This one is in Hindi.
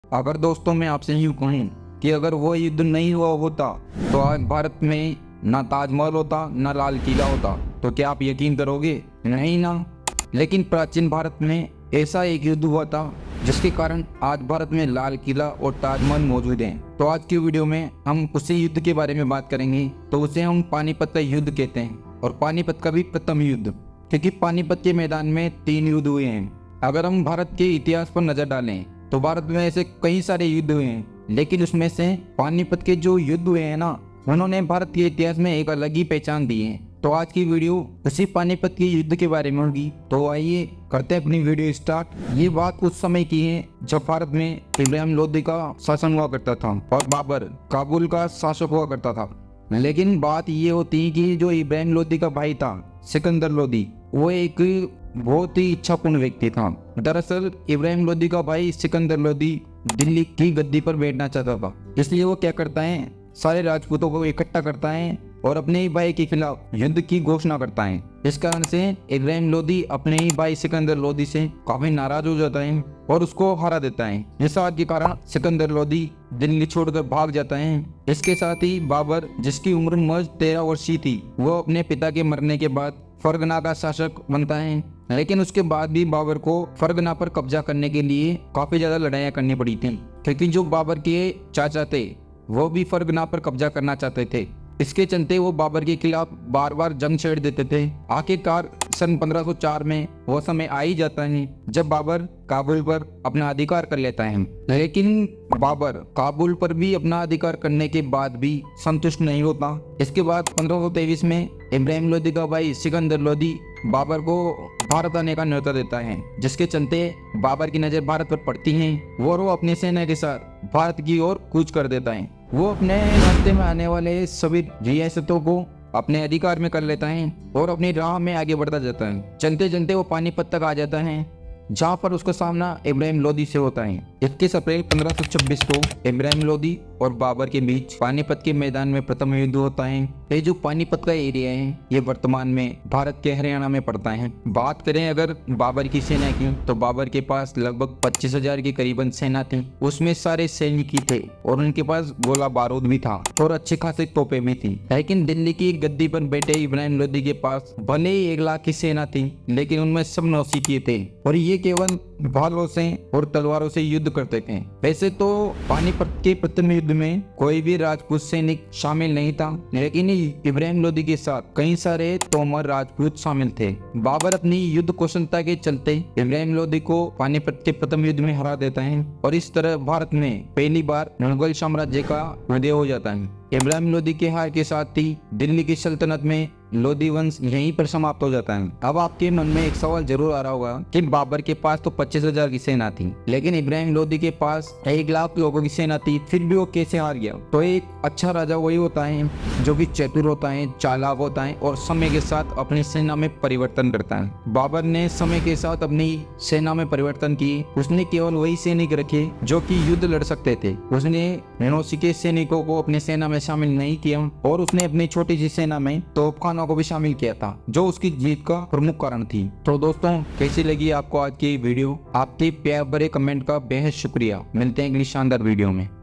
अगर दोस्तों मैं आपसे यूँ कहूँ कि अगर वो युद्ध नहीं हुआ होता तो आज भारत में ना ताजमहल होता ना लाल किला होता, तो क्या आप यकीन करोगे? नहीं ना। लेकिन प्राचीन भारत में ऐसा एक युद्ध हुआ था जिसके कारण आज भारत में लाल किला और ताजमहल मौजूद हैं। तो आज की वीडियो में हम उसी युद्ध के बारे में बात करेंगे। तो उसे हम पानीपत का युद्ध कहते हैं और पानीपत का भी प्रथम युद्ध, क्योंकि पानीपत के मैदान में 3 युद्ध हुए हैं। अगर हम भारत के इतिहास पर नजर डालें तो भारत में ऐसे कई सारे युद्ध हुए हैं, लेकिन उसमें से पानीपत के जो युद्ध हुए हैं ना, उन्होंने भारत के इतिहास में एक अलग ही पहचान दी है। तो आज की वीडियो उसी पानीपत के युद्ध के बारे में होगी। तो आइए करते हैं अपनी वीडियो स्टार्ट। ये बात उस समय की है जब भारत में इब्राहिम लोदी का शासन हुआ करता था और बाबर काबुल का शासक हुआ करता था। लेकिन बात ये होती है कि जो इब्राहिम लोदी का भाई था सिकंदर लोदी, वो एक बहुत ही इच्छापूर्ण व्यक्ति था। दरअसल इब्राहिम लोदी का भाई सिकंदर लोदी दिल्ली की गद्दी पर बैठना चाहता था, इसलिए वो क्या करता है, सारे राजपूतों को इकट्ठा करता है और अपने ही भाई के खिलाफ युद्ध की घोषणा करता है। इस कारण से इब्राहिम लोदी अपने ही भाई सिकंदर लोदी से काफी नाराज हो जाता है और उसको हरा देता है। इस बात के कारण सिकंदर लोदी दिल्ली छोड़कर भाग जाता है। इसके साथ ही बाबर, जिसकी उम्र महज 13 वर्ष की थी, वो अपने पिता के मरने के बाद फरगना का शासक बनता है। लेकिन उसके बाद भी बाबर को फरगना पर कब्जा करने के लिए काफी ज्यादा लड़ाइयाँ करनी पड़ी थी, क्योंकि जो बाबर के चाचा थे वो भी फरगना पर कब्जा करना चाहते थे। इसके चलते वो बाबर के खिलाफ बार बार जंग छेड़ देते थे। आखिरकार सन 1504 में वो समय आ ही जाता है जब बाबर काबुल पर अपना अधिकार कर लेता है। लेकिन बाबर काबुल पर भी अपना अधिकार करने के बाद भी संतुष्ट नहीं होता। इसके बाद 1523 में इब्राहिम लोदी का भाई सिकंदर लोदी बाबर को भारत आने का न्योता देता है, जिसके चलते बाबर की नजर भारत पर पड़ती है और वो अपनी सेना के साथ भारत की ओर कूच कर देता है। वो अपने रास्ते में आने वाले सभी रियासतों को अपने अधिकार में कर लेता है और अपनी राह में आगे बढ़ता जाता है। चलते चलते वो पानीपत तक आ जाता है, जहाँ पर उसका सामना इब्राहिम लोदी से होता है। 21 अप्रैल 1526 को इब्राहिम लोदी और बाबर के बीच पानीपत के मैदान में प्रथम युद्ध होता है। ये जो पानीपत का एरिया है ये वर्तमान में भारत के हरियाणा में पड़ता है। बात करें अगर बाबर की सेना की, तो बाबर के पास लगभग 25,000 की करीबन सेना थी। उसमें सारे सैनिक ही थे और उनके पास गोला बारूद भी था और अच्छे खासे तोपे भी थी। लेकिन दिल्ली की गद्दी पर बैठे इब्राहिम लोदी के पास भले ही 1 लाख की सेना थी, लेकिन उनमें सब नौसिखिए थे और ये केवल भालों से और तलवारों से युद्ध करते थे। वैसे तो पानीपत के प्रथम युद्ध में कोई भी राजपूत सैनिक शामिल नहीं था, लेकिन इब्राहिम लोदी के साथ कई सारे तोमर राजपूत शामिल थे। बाबर अपनी युद्ध कौशलता के चलते इब्राहिम लोदी को पानीपत के प्रथम युद्ध में हरा देता है और इस तरह भारत में पहली बार मुगल साम्राज्य का उदय हो जाता है। इब्राहिम लोदी के हार के साथ ही दिल्ली की सल्तनत में लोदी वंश यहीं पर समाप्त हो जाता है। अब आपके मन में एक सवाल जरूर आ रहा होगा कि बाबर के पास तो 25,000 की सेना थी, लेकिन इब्राहिम लोदी के पास 1 लाख लोगों की सेना थी, फिर भी वो कैसे हार गया? तो एक अच्छा राजा वही होता है जो कि चतुर होता है, चालाक होता है और समय के साथ अपनी सेना में परिवर्तन करता है। बाबर ने समय के साथ अपनी सेना में परिवर्तन किए। उसने केवल वही सैनिक रखे जो कि युद्ध लड़ सकते थे। उसने नौसिखिए सैनिकों को अपनी सेना में शामिल नहीं किया और उसने अपनी छोटी सी सेना में तोपखानों को भी शामिल किया था, जो उसकी जीत का प्रमुख कारण थी। तो दोस्तों, कैसी लगी आपको आज की वीडियो? आपके प्यार भरे कमेंट का बेहद शुक्रिया। मिलते हैं अगली शानदार वीडियो में।